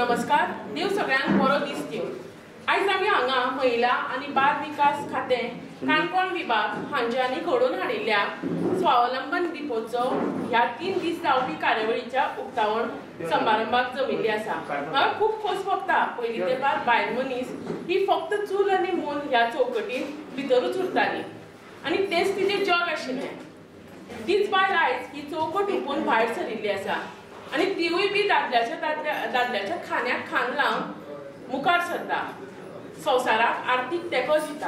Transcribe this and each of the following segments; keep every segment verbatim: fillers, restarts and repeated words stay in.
नमस्कार, देव सगळ्यांक बरो दीस दिवं। आयज आमी हांगा महिला आनी बाल विकास खातें काणकोण विभाग हांच्यांनी घडोवन हाडिल्ल्या स्वावलंबन दिपोत्सव ह्या तीन दीस जावपी कार्यावळीच्या उक्तावण समारंभाक जमिल्ली आसा। म्हाका खूब खोस भोगता पयलीं तेंपार बायल मनीस ही फक्त चूल आनी मूल ह्या चौकटीन भितरूच उरताली आनी तेंच तिचें जग आशिल्लें। तीच बायल आयज ही चौकट हुपून भायर सरिल्ली आसा आनी तिवूय बी दादल्याच्या दादल्या दादल्याच्या खांद्याक खांद लावन मुखार सरता, संवसाराक आर्थीक तेंको दिता,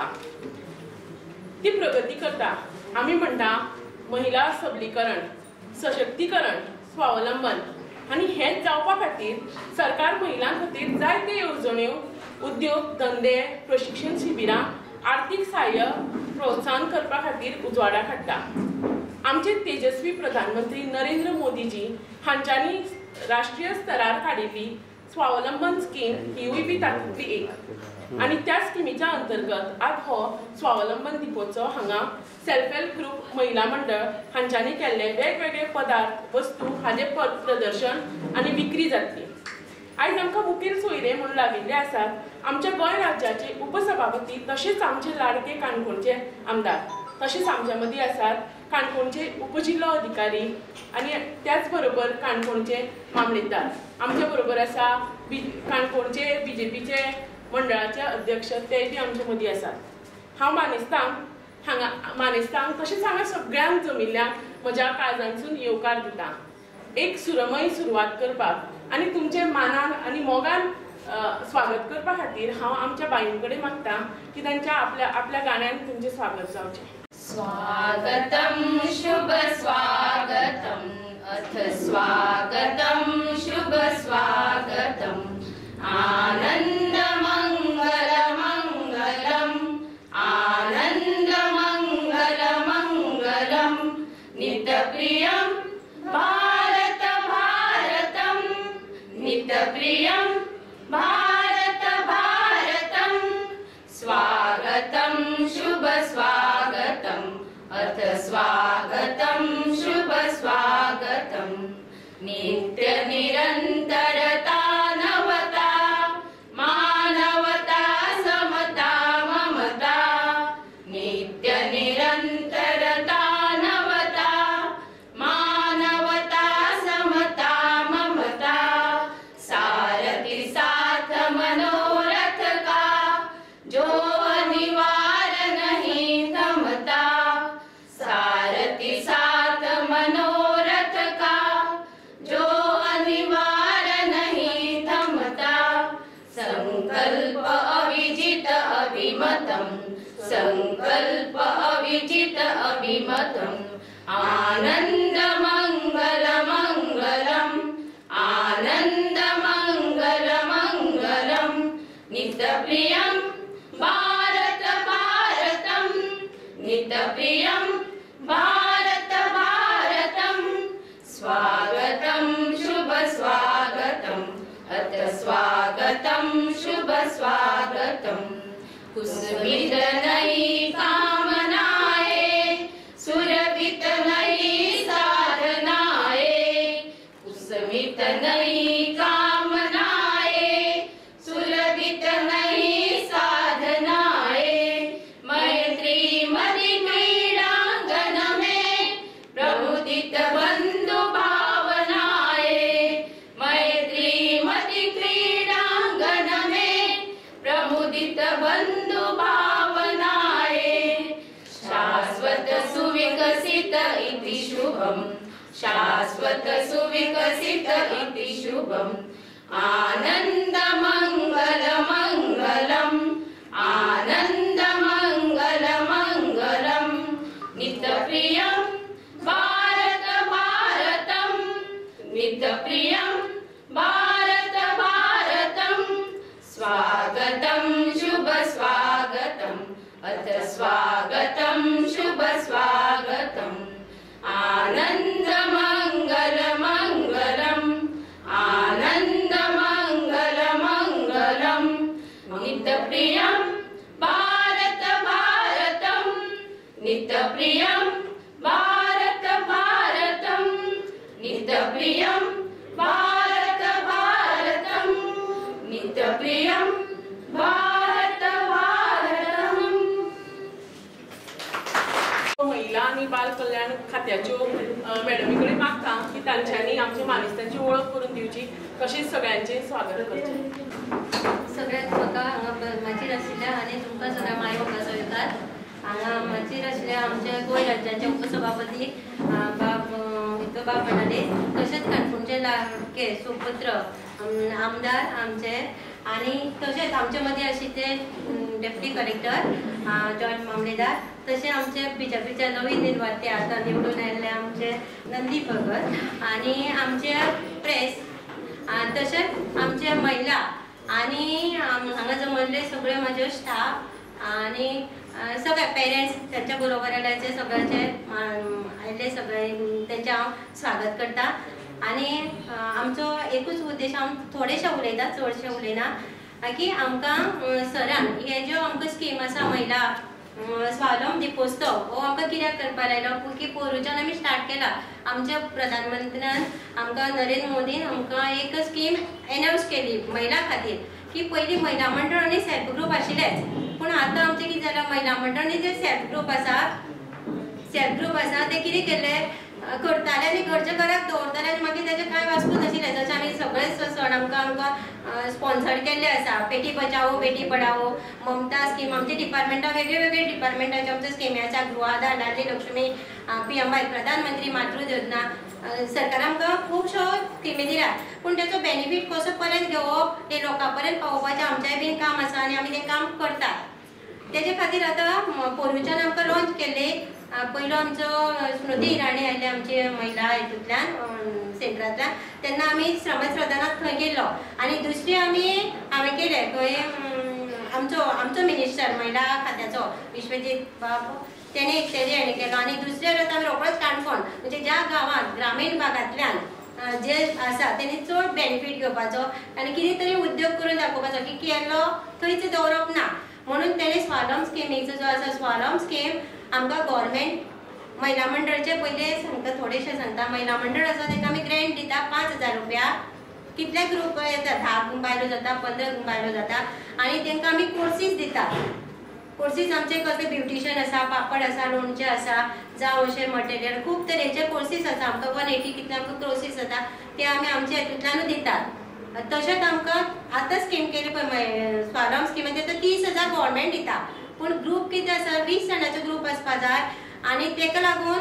ती प्रगती करता। आमी म्हणटा महिला सबलीकरण, सशक्तीकरण, स्वावलंबन आनी हेंच जावपा खातीर सरकार महिलां खातीर जायते येवजण्यो, उद्योग, धंदे, प्रशिक्षण शिबिरां, आर्थीक सहाय्य प्रोत्साहन करपा खातीर उजवाडा हाडटा। आमचे तेजस्वी प्रधानमंत्री नरेंद्र मोदीजी हांच्यांनी राष्ट्रीय स्तरार काडिल्ली स्वावलंबन स्कीम हिवूय बी तातूंतली एक आनी त्या स्किमीच्या अंतर्गत आज हो स्वावलंबन दिपोत्सव हांगा सेल्फ हेल्प ग्रुप महिला मंडळ हांच्यांनी केल्ले वेगवेगळे पदार्थ वस्तू हाजे प्रदर्शन आनी विक्री जातली। आयज आमकां मुखेल सोयरे म्हणून लागिल्ले आसात आमच्या गोंय राज्याचे उपसभापती तशेंच आमचे लाडके काणकोणचे आमदार, तशेंच आमच्या मदीं आसात काणकोणचे उपजिल्लो अधिकारी आनी त्याच बरोबर काणकोणचे मामलेदार। आमच्या बरोबर आसा बी काणकोणचे बीजेपीचे मंडळाचे अध्यक्ष ते बी आमच्या मदीं आसात। हांव मानेस्तांक हांगा मानेस्तांक तशेंच हांगा सगळ्यांक जमिल्ल्या म्हज्या काळजांतसून येवकार दिता एक सुरमय सुरवात करपाक आनी तुमचे मानान आनी मोगान स्वागत करपा खातीर हांव आमच्या बाईं कडेन मागता की तांच्या आपल्या आपल्या गाण्यान तुमचें स्वागत जावचें। स्वागतम शुभ स्वागतम अथ स्वागतम शुभ स्वागतम आनंद मंगल मंगलम आनंद मंगल मंगलम नित्य प्रियम भारत भारतम नित्य प्रियम भारत भारतम स्वागतम शुभ स्वागतम अथ स्वागतम शुभ स्वागतम नित्य निरंतरता नवता मानवता समता ममता नित्य निरंतरता नवता मानवता समता ममता सारथी साथ मनोरथ का जो अनिवार्य नहीं थमता सारथी साथ मनोरथ का जो अनिवार्य नहीं थमता संकल्प अविजित अभिमतम संकल्प अविजित अभिमतम आनंद मंगल मंगलम आनंद मंगल मंगलम नित्य प्रियम भारत भारतम नित्य प्रियम भारत भारतम स्वागतम शुभ स्वागतम अथ स्वागतम शुभ स्वागतम कुसुमित नई कामनाएं सुरभित नई साधनाएं कुसुमित नई कामनाएं सुरभित नई साधनाएं मैत्री मदि क्रीड़ांगन में प्रमुदित बंधु भावनाएं मैत्री मदि क्रीड़ांगन में प्रमुदित बंधु भावनाएं शाश्वत सुविकसित इति शुभम शाश्वत सुविकसित इति शुभम आनंद मंगल मंगलम आनंद मंगल मंगलम नित्य प्रियम भारत भारतम नित्य प्रियम भारत भारतम स्वागतम शुभ स्वागतम अथ स्वागतम शुभ स्वागतम आनंद मंगल मंगलम आनंद मंगल मंगलम नित्य प्रियम। आशिल्ल्याच्यो मॅडमी कडेन मागता की तांच्यांनी आमच्या मानेस्तांची वळख करून दिवची, तशेंच सगळ्यांचें स्वागत करचें। सगळ्यात म्हाका हांगा माचीर आशिल्ल्या आनी तुमकां सगळ्या माय बाबा सयतात हांगा माचीर आशिल्ल्या आमचे गोंय राज्याचे उपसभापती बाब विठोबा फर्नांडीस, तशेंच काणकोणचे लाडके सुपुत्र आमदार आमचे, आनी तशेंच आमचे मदीं आशिल्ले डेप्युटी कलेक्टर जॉर्ज मामलेदार, तशें आमचे बीजेपीचे नवीन निर्वाते आतां निवडून आयिल्ले आमचे नंदी भगत, आनी आमचे प्रेस, तशेंच आमचे महिला आनी हांगा जमल्ले सगळे म्हाजे स्टाफ आनी सगळे पेरेंट्स त्यांच्या बरोबर आयल्याचे सगळ्यांचे आयले सगळे तेंचे हांव स्वागत करता। आनी आमचो एकूच उद्देश हांव थोडेशे उलयता, चडशे उलयना, की आमकां सरान हे ज्यो आमकां स्कीम आसा महिला स्वावलंब दिपोत्सव हो आमकां कित्याक करपाक लायलो की पोरुच्यान आमी स्टार्ट केला। आमच्या प्रधानमंत्र्यान आमकां नरेंद्र मोदीन आमकां एक स्कीम एनाउन्स केली महिला खातीर की पयलीं महिला मंडळ आनी सेल्फ ग्रूप आशिल्लेच, पूण आतां आमचें कितें जालां महिला मंडळ आनी जे सेल्फ ग्रूप आसा सेल्फ ग्रूप आसा ते कितें केलें करताले आनी घरचे घराक दवरताले आनी मागीर तेजे कांय वास्पूच नाशिल्लें। जशें आमी सगळे सण आमकां आमकां स्पॉन्सर केल्ले आसा, बेटी बचाओ बेटी पढाओ, ममता स्कीम, आमचे डिपार्टमेंटा वेगळे वेगळे डिपार्टमेंटाचे आमचे स्किमी आसा, Grihaadhar, Ladli Laxmi, P M Y Pradhanmantri Matru योजना, सरकार आमकां खुबश्यो स्किमी दिल्या, पूण तेचो बेनिफीट कसो पर्यंत घेवप ते लोकां पर्यंत पावोवपाचें आमचेंय बीन काम आसा आनी आमी तें काम करतात। तेजे खातीर आतां पोरुच्यान आमकां लॉन्च केल्ली, पयलो आमचो स्मृती इराणी आयिल्ले आमची महिला हितूंतल्यान सेंटरांतल्यान, तेन्ना आमी श्रमण सदनाक थंय गेल्लो, आनी दुसरी आमी हांवें केलें खंय आमचो आमचो मिनिस्टर महिला खात्याचो विश्वजीत बाब तेणे तेजे हेणे केलो, आनी दुसरे आमी रोखडोच काणकोण म्हणजे ज्या गांवांत ग्रामीण भागांतल्यान जे आसा तेणी चड बेनिफीट घेवपाचो आनी कितें तरी उद्योग करून दाखोवपाचो की केल्लो थंयच दवरप ना, म्हणून तेणे स्वावलंब स्किमीचो जो आसा स्वावलंब स्कीम आमकां गव्हर्मेंट महिला मंडळाचे पयले सांगता थोडेशे सांगता, महिला मंडळ आसा ताका आमी ग्रँट दिता पांच हजार रुपया, कितले ग्रूप येता धा बायलो जाता पंदरा बायलो जाता, आनी तांकां आमी कोर्सीस दिता। कोर्सीस आमचे कसले ब्युटिशियन आसा, पापड आसा, लोणचें आसा, जावं अशें मटेरियल खूब तरेचे कोर्सीस आसा, आमकां वन एटी कितले आमकां कोर्सीस जाता ते आमी आमच्या हितूंतल्यानूच दितात। तशेंच आमकां आतां स्कीम केली पळय स्वावलंब स्कीम तातूंत तीस हजार गव्हर्मेंट दिता, पूण ग्रूप कितें आसा वीस जाणांचो ग्रूप आसपा जाय आनी ताका लागून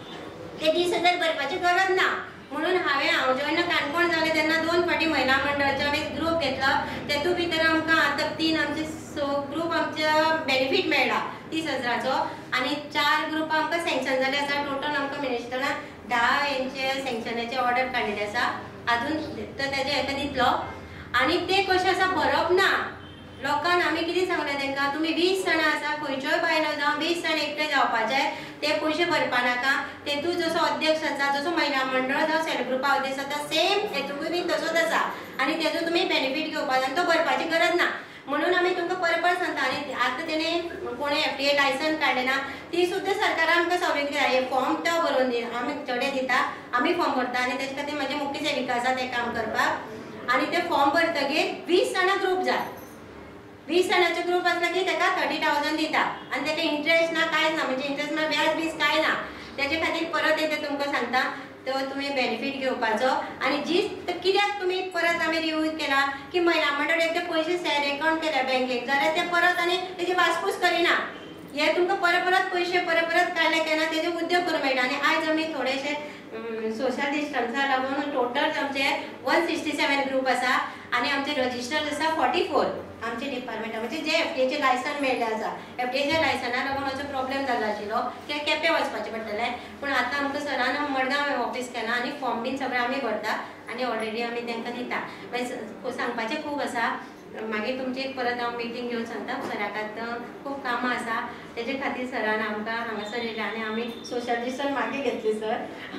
ते तीस हजार भरपाची गरज ना, म्हणून हांवें हांव जेन्ना काणकोण जालें तेन्ना दोन फावटी महिला मंडळाचो हांवें ग्रूप घेतलो, तेतूंत भितर आमकां आतां तीन आमचे स ग्रूप आमच्या बेनिफीट मेळ्ळा तीस हजाराचो, आनी चार ग्रूप आमकां सँक्शन जाले आसा। टोटल आमकां मिनिस्टरान धा हेंचे सँक्शनाचे ऑर्डर काडिल्ले आसा, अजून तो तेजे हेका दितलो, आनी ते कशें आसा भरप ना लोकांक आमी कितें सांगलें तांकां तुमी वीस जाणां आसा खंयच्योय बायलो जावं वीस जाण एकटे जावपाचे, ते पयशे भरपा नाका, तेतूंत जसो अध्यक्ष आसा जसो महिला मंडळ जावं सेल्फ ग्रुपा अध्यक्ष आसा सेम हेतूंकूय बी तसोच आसा, आनी तेजो तुमी बेनिफीट घेवपाक आनी तो भरपाची गरज ना, म्हणून आमी तुमकां परत परत सांगता। आनी आतां तेणे कोणी एफ डी ए लायसन काडलें ना ती सुद्दां सरकारान आमकां सवलत दिता, हे फॉर्म तो भरून दी आमी थोडे दिता, आमी फॉर्म भरता आनी तेजे खातीर म्हाजे मुख्य सेविका आसा ते काम करपाक, आनी ते फॉर्म भरतकीर वीस जाणां ग्रूप जाय, वीस जाणांचो ग्रूप आसला की ताका थर्टी थावजंड दिता आनी ताका इंट्रस्ट ना कांयच ना, म्हणजे इंट्रस्ट ना व्याज बीज कांय ना, तेजे खातीर परत एकदां तुमकां सांगता तो तुमी बेनिफीट घेवपाचो। आनी जी कित्याक तुमी परत आमी रिव्यू केला की महिला मंडळ एकदा पयशे सॅर अकाउंट केल्या बँकेक जाल्यार ते परत आनी तेजी वासपूस करिना, हे तुमकां परत परत पयशे परत परत काडले केन्ना तेजे उद्योग करूंक मेळटा। आनी आयज आमी थोडेशे सोशल डिस्टन्सा लागून टोटल आमचे वन सिक्स्टी सेवन ग्रूप आसा आनी आमचे रजिस्टर्ड आसा फोर्टी फोर आमचे डिपार्टमेंटा, म्हणजे जे एफटीएचे लायसन मेळ्ळे आसा एफटीएच्या लायसना लागून मातसो प्रॉब्लेम जाल्लो आशिल्लो की केपें वचपाचें पडटलें, पूण आतां आमकां सरान मडगांव ऑफीस केलां आनी फॉर्म बीन सगळें आमी भरता आनी ऑलरेडी आमी तांकां दिता। मागीर सांगपाचें खूब आसा, मागीर तुमची परत हांव मिटींग घेवन सांगता सराक आतां खूब कामां आसा, तेजे खातीर सरान आमकां हांगासर येयलें आनी आमी सोशल डिस्टन्स मागीर घेतली सर,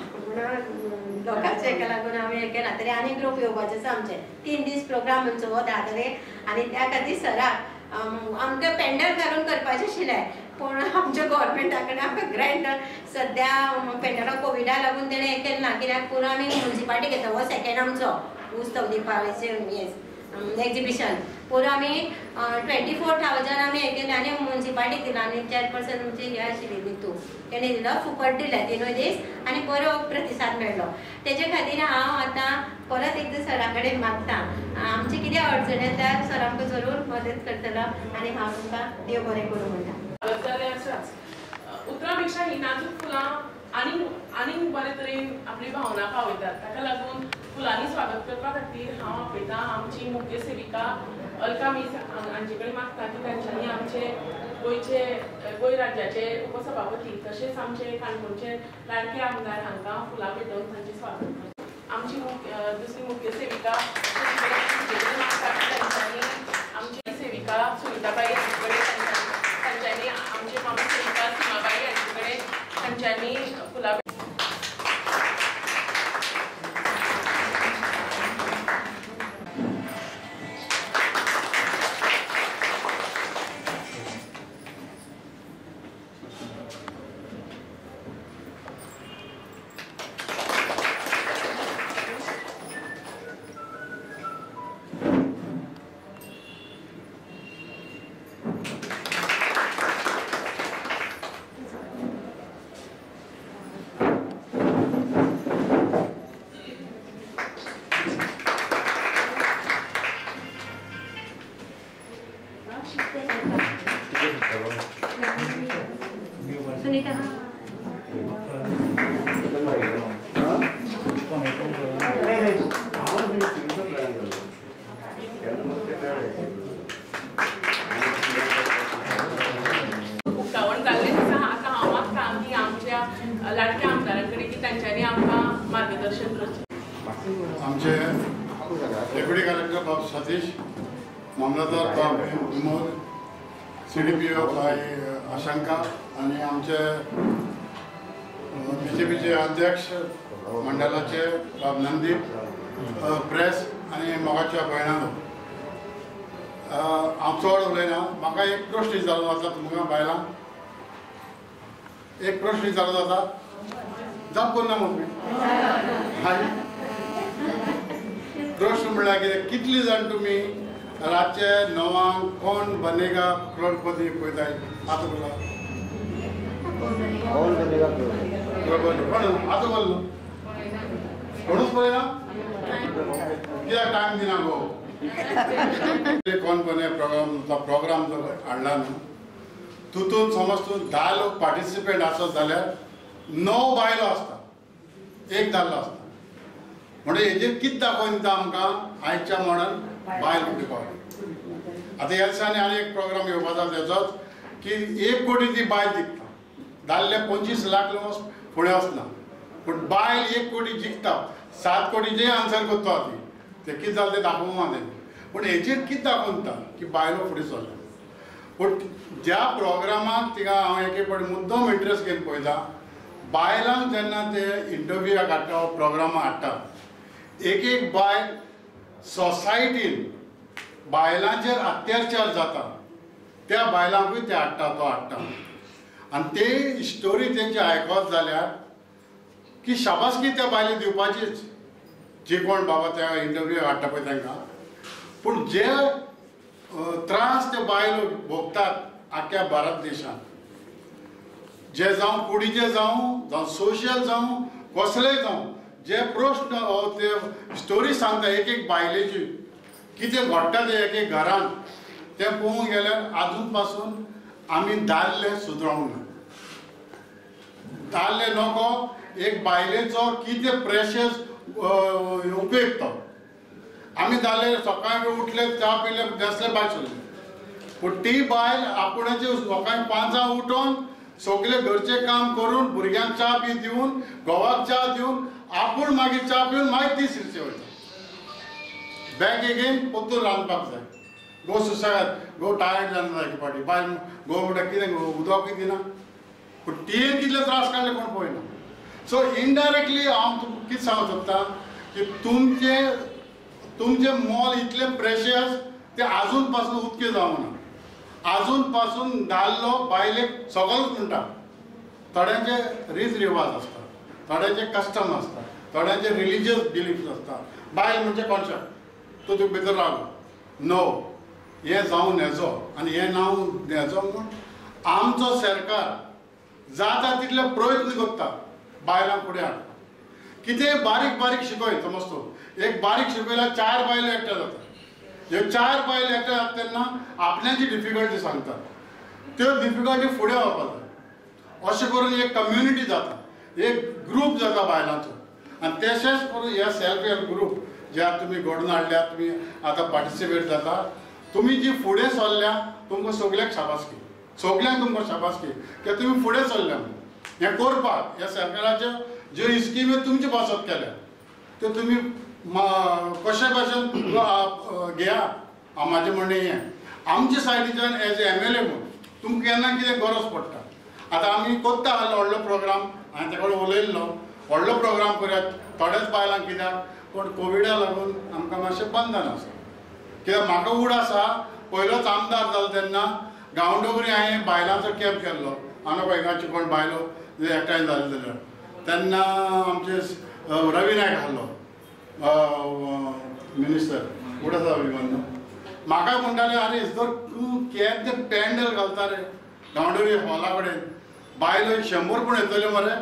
म्हणून लोकांचे हेका लागून हांवें हें केलां, तरी आनी ग्रूप येवपाचे आसा आमचे तीन दीस प्रोग्राम आमचो हो धा तारीख, आनी त्या खातीर सराक आमकां पेंडल घालून करपाचें आशिल्लें, पूण आमच्या गव्हर्मेंटा कडेन आमकां ग्रँट सद्या पेंडला कोविडा लागून तेणें हें केलें ना, कित्याक पुरो आमी म्युनिसिपालिटी घेता हो सेकेंड आमचो उत्सव दिपावलीचे येस, एक्झिबिशन पोरं आमी ट्वेंटी फोर थावजंड आमी हें केलें आनी म्युन्सिपाल्टी दिला आनी चॅरपर्सन म्हणजे हे आशिल्ली न्हितू तेणे दिलो फुकट दिले तिनूय दीस आनी बरो प्रतिसाद मेळ्ळो तेजे खातीर हांव आतां परत एकदां सरा कडेन मागता आमचे कितें अडचणी येता सर आमकां जरूर मदत करतलो आनी हांव तुमकां देव बरें करूं म्हणटा उतरां ही नाजूक फुलां आनी आनी बरे तरेन आपली भावना पावयतात ताका लागून फुलांनी स्वागत करपा खातीर हांव आपयतां आमची मुख्य सेविका अलका मिस हांचे कडेन मागता की तांच्यांनी आमचे गोंयचे गोंय राज्याचे उपसभापती तशेंच आमचे काणकोणचे लाडके आमदार हांकां फुलां भेटोवन तांचें स्वागत करता आमची मुख्य दुसरी मुख्य सेविका मागता की तांच्यांनी आमची सेविका सुनिताबाई हांचे कडेन तांच्यांनी आमचे मामा सेविका सीमाबाई हांचे कडेन तांच्यांनी फुलां सुनीता उक्तावण जाल्ले दिसा आतां हांव मागता की आमच्या लाडक्या आमदारांकडे की तांच्यांनी आमकां मार्गदर्शन करचें आमचे डेप्युटी कलेक्टर बाब सतीश मामलतदार बाब Vimod C D P O बाय आशंका आनी आमचे बी जे पीचे अध्यक्ष मंडळाचे बाब नंदीप प्रेस आनी मोगाच्या भयणानो हांव चड उलयना म्हाका एक प्रश्न विचारलो जाता तुमकां बायलांक एक प्रश्न विचारलो जाता जाप करना म्हणून प्रश्न म्हणल्यार कितें कितली जाण तुमी रातचे णवांक कोण बनेगा करोडपती पळयताय आतां बोला कोण आतां बोल्लो कोणूच पळयना कित्याक टायम दिना गो कोण बने प्रोग्राम प्रोग्राम जो हाडला न्हू तितून समज तूं धा लोक पार्टिसिपेट आसत जाल्यार णव बायलो आसता एक दादलो आसता म्हणजे हेजेर कितें दाखोवन दिता आमकां आयच्या मॉडर्न बायल कितें पावली आतां ह्या दिसांनी आनी एक प्रोग्राम येवपाचो तेजोच की एक कोटी ती बायल जिखता दादले पंचवीस लाख लोक फुडें वचना पूण बायल एक कोटी जिखता सात कोटीचेय आन्सर करता ती ते कितें जालें तें दाखोवंक ना पूण हेचेर कितें दाखोवन दिता की बायलो फुडें सरल्या पूण ज्या प्रोग्रामाक तिका हांव एके फावटी मुद्दम इंट्रस्ट घेवन पळयता बायलांक जेन्ना ते इंटरव्यूक हाडटा प्रोग्रामाक हाडटा एक एक बायल सोसायटीन बायलांचेर अत्याचार जाता त्या बायलांकूय ते हाडटा तो हाडटा आनी ते स्टोरी तेंची आयकत जाल्यार की शाबासकी त्या बायले दिवपाचीच जे कोण बाबा त्या इंटरव्यू हाडटा पळय तांकां पूण जे त्रास ते बायलो भोगतात आख्या भारत देशांत जे जावं कुडीचे जावं जावं सोशियल जावं कसलेय जावं जे प्रश्न ते स्टोरी सांगता एक एक बायलेची कितें घडटा ते एक एक घरान ते पळोवंक गेल्यार आजून पासून आमी दादले सुदरोंक ना दादले नको एक बायलेचो कितें प्रेशस उपेग तो आमी दादले सकाळी उठले च्या पिले दसले भायर सरले पूण ती बायल आपुणाचे सकाळी पांचांक उठोवन सगळे घरचे काम करून भुरग्यांक च्या बी दिवन घोवाक च्या दिवन आपूण मागीर च्या पिवन मागीर ती शिरचे वयता बॅक एगेन परतून रांदपाक जाय गो सुसागाद गो टायर्ड जावन जाय फाटी बायल गो म्हणटा कितें उदकूय दिना पूण तियेन कितले त्रास काडले कोण पळयना सो इनडायरेक्टली हांव तुमकां कितें सांगूंक सोदतां की तुमचे तुमचे मोल इतले प्रेशियस ते आजून पासून उक्ते जावंक ना आजून पासून दादलो बायलेक सगळोच म्हणटा थोड्यांचे रीत रिवाज आसता थोड्यांचे कस्टम आसता थोड्यांचे रिलिजियस बिलीफ्स आसता बायल म्हणजे कॉन्शस तूं तूं भितर राव नो हे जावन येजो आनी हें नांव हेजो म्हूण आमचो सरकार जाता तितले प्रयत्न करता बायलांक फुडें हाडपाक. कितेंय बारीक बारीक शिकय समज तूं एक बारीक शिकयल्यार चार बायलो एकठांय जाता. ह्यो चार बायलो एकठांय जाता तेन्ना आपल्याची डिफिकल्टी सांगता, त्यो डिफिकल्टी फुडें वचपाक जाय. अशें करून एक कम्युनिटी जाता, एक ग्रूप जाता बायलांचो. आनी तशेंच करून हे सेल्फ हेल्प ग्रूप जे आतां तुमी घडोवन हाडल्या, तुमी आतां पार्टिसिपेट जाता, तुमी जी फुडें सरल्या तुमकां सगळ्यांक शाबासकी, सगळ्यांक तुमकां शाबासकी कित्याक तुमी फुडें सरल्या हें करपाक. ह्या सरकाराच्यो ज्यो स्किमी तुमचे पासत केल्या त्यो तुमी कशे भशेन घेया. म्हाजें म्हणणें हें आमचे सायडीच्यान as a M L A म्हूण तुमकां केन्ना कितें गरज पडटा. आतां आमी कोत्ता आहलो व्हडलो प्रोग्राम, हांवें तेका उलयल्लो व्हडलो प्रोग्राम करयात थोड्याच बायलांक कित्याक पूण कोविडा लागून आमकां मातशें बंधन आसा. कित्याक म्हाका उड आसा पयलोच आमदार जालो तेन्ना गांवडोगरी हांवें बायलांचो कॅम्प केल्लो. हांगा गोंयकारची कोण बायलो एकठांय जाले जाल्यार तेन्ना आमचे रवी नायक आहलो मिनिस्टर उड आसा विमान. म्हाका म्हणटाले आरे जर तूं केन्ना पॅन्डल घालता रे गांवडोगरी हॉला कडेन बायलो शंबर पूण येतल्यो मरे.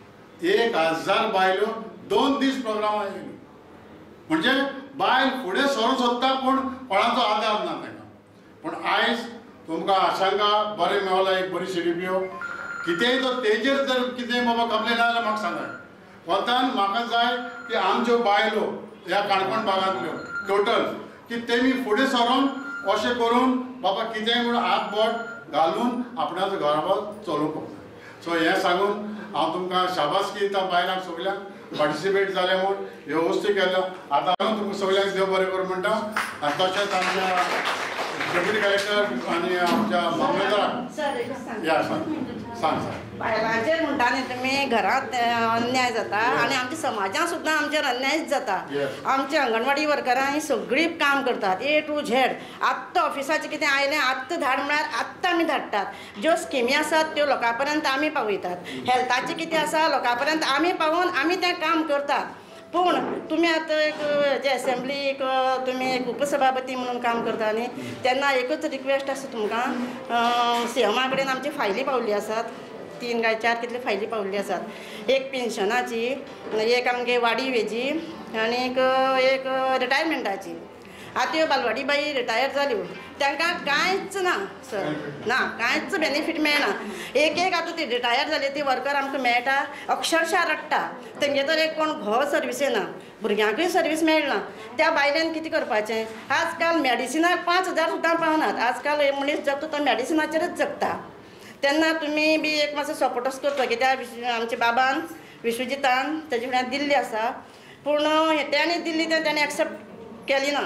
एक हजार बायलो दोन दीस प्रोग्रामां येयल्यो. म्हणजे बायल फुडें सरूं सोदता पूण कोणाचो आदार ना ताका. पूण आयज तुमकां आशांका बरें मेवला एक बरी सीडीपीओ. कितेंय तो तेजेर जर कितें बाबा कंप्लेन आसा जाल्यार म्हाका सांगाय. वतान म्हाका जाय की आमच्यो बायलो ह्या काणकोण भागांतल्यो टोटल की तेमी फुडें सरून अशें करून बाबा कितेंय म्हणून हात बोट घालून आपणाचो घराबार चलोवपाक जाय. सो हें सांगून हांव तुमकां शाबासकी दिता बायलांक सगळ्यांक पार्टिसिपेट जाले म्हूण ह्यो वस्ती केल्यो. आतां हांव तुमकां सगळ्यांक देव बरें करूं म्हणटा. आनी तशेंच आमच्या डेप्युटी कलेक्टर आनी आमच्या मामलेदाराक या सांग सांग सांग. बायलांचेर म्हणटा न्ही तुमी घरांत अन्याय जाता आनी आमच्या समाजांत सुद्दां आमचेर अन्यायच जाता. आमचे अंगणवाडी वर्करां ही सगळीं काम करतात ए टू झेड. आत्तां ऑफिसाचें कितें आयलें आत्तां धाड म्हळ्यार आत्तां आमी धाडटात. ज्यो स्किमी आसात त्यो लोकां पर्यंत आमी पावयतात. हेल्थाचें कितें आसा लोकां पर्यंत आमी पावोवन आमी तें काम करतात. पूण तुमी आतां एक हेजे एसेंब्लीक तुमी एक उपसभापती म्हणून काम करता न्ही तेन्ना एकच रिक्वेस्ट आसा तुमकां. सीएमा कडेन आमची फायली पावल्ली आसात, तीन काय चार कितले फायली पावल्ली आसात. एक पेन्शनाची, एक आमगे वाडी वेजी आनीक एक रिटायरमेंटाची. आतां ह्यो बालवाडी बाई रिटायर जाल्यो तांकां कांयच ना सर, ना कांयच बेनिफीट मेळना. एक एक आतां ती रिटायर जाली ती वर्कर आमकां मेळटा अक्षरशा रडटा. तेंगे तर एक कोण घोव सर्विसे ना, भुरग्यांकूय सर्वीस मेळना. त्या बायलेन कितें करपाचें. आजकाल मेडिसिनाक पांच हजार सुद्दां पावनात. आजकाल मनीस जगता तो मेडिसिनाचेरच जगता. तेन्ना तुमी बी एक मातसो सपोर्टच करचो. कित्याक आमच्या बाबान विश्वजितान तेजे फुड्यान दिल्ली आसा पूण तेणी दिल्ली तें तेणें एक्सेप्ट केली ना.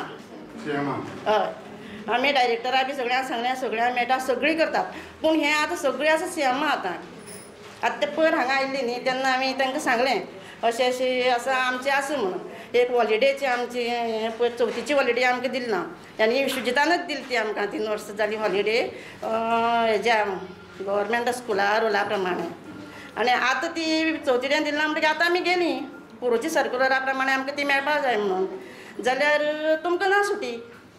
हय आमी डायरेक्टरा बी सगळ्यांक सांगलें सगळ्यांक मेळटा सगळीं करतात. पूण हें आतां सगळीं आसा सीएमा आतां. आतां ते पयर हांगा आयिल्लीं न्ही तेन्ना आमी तांकां सांगलें अशें अशें आसा आमचें आसा म्हणून. एक हॉलिडेची आमची पयर चवथीची हॉलिडे आमकां दिली ना आनी विश्वजितानच दिली ती आमकां तीन वर्सां जाली हॉलिडे हेज्या गव्हर्मेंट स्कुला रुला प्रमाणे. आनी आतां ती चवथीडेन दिली ना म्हणटकीर आतां आमी गेलीं पुरोची सर्कुलरा प्रमाणे आमकां ती मेळपाक जाय म्हणून. जाल्यार तुमकां ना सुटी.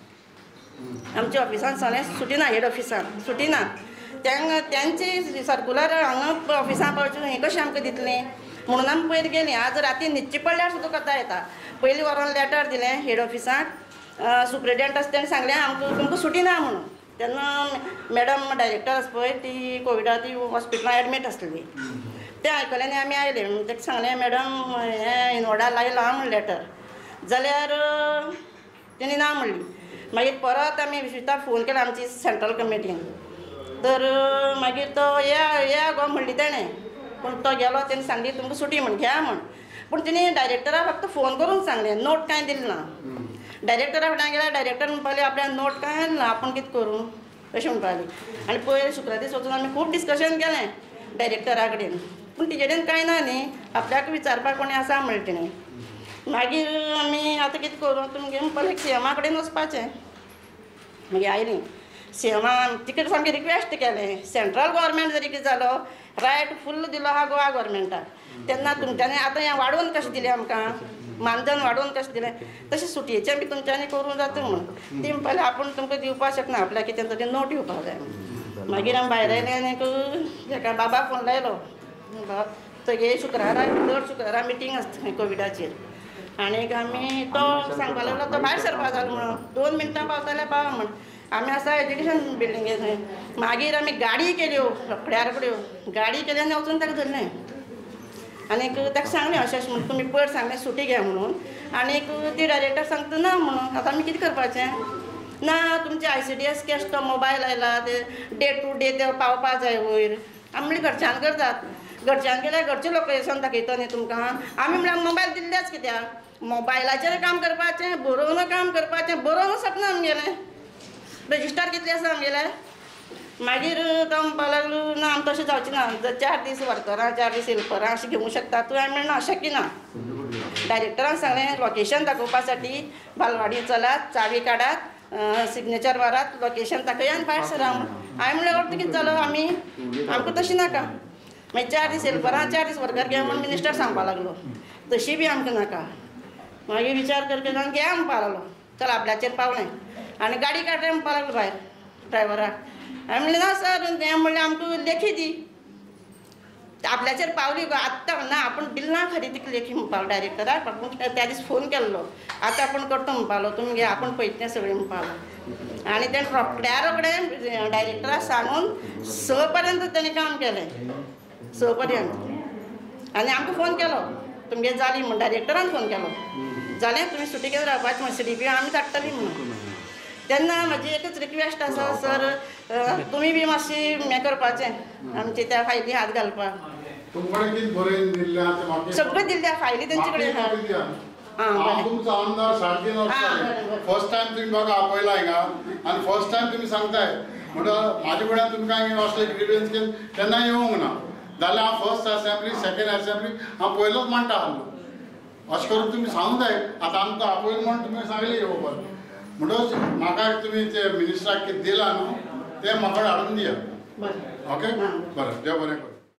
आमच्या ऑफिसान सांगलें सुटी ना, हेड ऑफिसान सुटी ना. तेंक तेंची सर्कुलर हांगा ऑफिसान पावची हें कशें आमकां दितलीं म्हणून आमी पयर गेलीं. आज राती न्हिदची पडल्यार सुद्दां कथा येता. पयलीं व्हरोन लेटर दिलें हेड ऑफिसाक. सुप्रिटेंडंट आसा तेणें सांगलें आमकां तुमकां सुटी ना म्हणून. तेन्ना मॅडम डायरेक्टर आसा पळय ती कोविडा ती हॉस्पिटलान एडमीट आसलेली. तें आयकलें आनी आमी आयले. तेका सांगलें मॅडम हें इनवोडा लायला आं म्हण लेटर. जाल्यार तेणी ना म्हणली. मागीर परत आमी विश्वजिताक फोन केलो आमची सेंट्रल कमिटीन. तर मागीर तो या या गो म्हणली तेणें. पूण तो गेलो तेणी सांगली तुमकां सुटी म्हण घ्या म्हण. पूण तिणी डायरेक्टराक फक्त फोन करून सांगलें नोट कांय दिली ना. डायरेक्टरा फुड्यान गेल्यार डायरेक्टर म्हणपाली आपल्याक नोट कांय ना आपूण कितें करूं अशें म्हणपाली. आनी पयर शुक्रार दीस वचून आमी खूब डिस्कशन केलें डायरेक्टरा कडेन. पूण तिजे कडेन कांय ना न्ही आपल्याक विचारपाक कोणी आसा म्हणलें तिणें. मागीर आमी आतां कितें करूं तुमगे म्हणपालें सीएमा कडेन वचपाचें. मागीर आयलीं सीएमा तिकेट सामकें रिक्वेस्ट केलें सेंट्रल गव्हर्मेंट जरी कितें जालो रायट फुल्ल दिलो आहा गोवा गव्हर्मेंटाक तेन्ना तुमच्यांनी आतां हें वाडोवन कशें दिलें आमकां मानधन वाडोवन कशें दिलें तशें सुटयेचें बी तुमच्यांनी करूं जाता म्हणून ती म्हणपाक आपूण तुमकां दिवपाक शकना आपल्याक कितें तरी नोट दिवपाक जाय मागीर आमी भायर आयले आनीक हेका बाबाक फोन लायलो तेगे शुक्राराक दर शुक्रारा मिटींग आसता कोविडाचेर आनीक आमी तो सांगपाक लागलो तो भायर सरपाक जालो म्हणून दोन मिनटां पावताले पावा म्हण आमी आसा एज्युकेशन बिल्डिंगे थंय मागीर आमी गाडी केल्यो रोखड्या रोखड्यो गाडी केली आनी वचून ताका धरलें आनीक ताका सांगलें अशें अशें म्हणून तुमी पयर सांगलें सुटी घे म्हणून आनीक ती डायरेक्टर सांगता ना म्हणून आतां आमी कितें करपाचें ना तुमचे I C D S cash तो मोबायल आयला ते डे टू डे ते पावपाक जाय वयर आमी म्हणलें घरच्यान करतात घरच्यान केल्यार घरचें लोकेशन दाखयता न्ही तुमकां आमी म्हळ्यार मोबायल दिल्लेच कित्याक मोबायलाचेर काम करपाचें बरोवन काम करपाचें बरोवन सपना आमगेलें रजिस्टर कितले आसा आमगेले मागीर तो म्हणपाक लागलो ना आमी तशें जावचें ना चार दीस वर्करां चार दीस हेल्परां अशें घेवंक शकता तूं हांवें म्हणलें ना शक्य ना डायरेक्टरान सांगलें लोकेशन दाखोवपा साठी बालवाडी चलात चावी काडात सिग्नेचर मारात लोकेशन दाखया आनी भायर सरा म्हणून हांवें म्हणलें अर्थ कितें जालो आमी आमकां तशें नाका मागीर चार दीस हेल्परां चार दीस वर्कर घे म्हणून मिनिस्टर सांगपाक लागलो तशी बी आमकां नाका मागीर विचार करता घे म्हणपाक लागलो चल आपल्याचेर पावलें आनी गाडी काडटा म्हणपाक लागलो भायर ड्रायव्हराक हांवें म्हणलें ना सर हें म्हणलें आमकां लेखी दी आपल्याचेर पावली गो आत्तां ना आपूण दिलना खरी तिका लेखी म्हणपाक डायरेक्टराक आपूण त्या दीस फोन केल्लो आतां आपूण करता म्हणपालो तुमी घे आपूण पळयता तें सगळें म्हणपालो आनी तेणें रोखड्या रोखडें डायरेक्टराक सांगून स पर्यंत तेणें काम केलें स पर्यंत आनी आमकां फोन केलो तुमगे जाली म्हण डायरेक्टरान फोन केलो जालें तुमी सुटी घेवन रावपाचें म्हण सी डी पी आमी धाडटलीं म्हणून तेन्ना म्हाजी एकच रिक्वेस्ट आसा सर तुमी बी मातशी हें करपाचें आमचे त्या फायली हात घालपाक सगळें दिल्ल्या फायली तेंचे कडेन तुमचो आमदार सारकें फर्स्ट टायम तुमी म्हाका आपयला हिंगा आनी फर्स्ट टायम तुमी सांगताय म्हणटच म्हाजे कडेन तुमकां असले ग्रिवियन्स केले तेन्ना येवंक ना जाल्यार हांव फर्स्ट असेंब्ली सेकेंड असेंब्ली हांव पयलोच म्हणटा आहलो अशें करून तुमी सांगूंक जाय आतां आमकां आपयल म्हण तुमी सांगलें येवपाक म्हणटच म्हाका तुमी ते मिनिस्टराक कितें दिलां न्हू तें म्हाका हाडून दिया ओके बरें देव बरें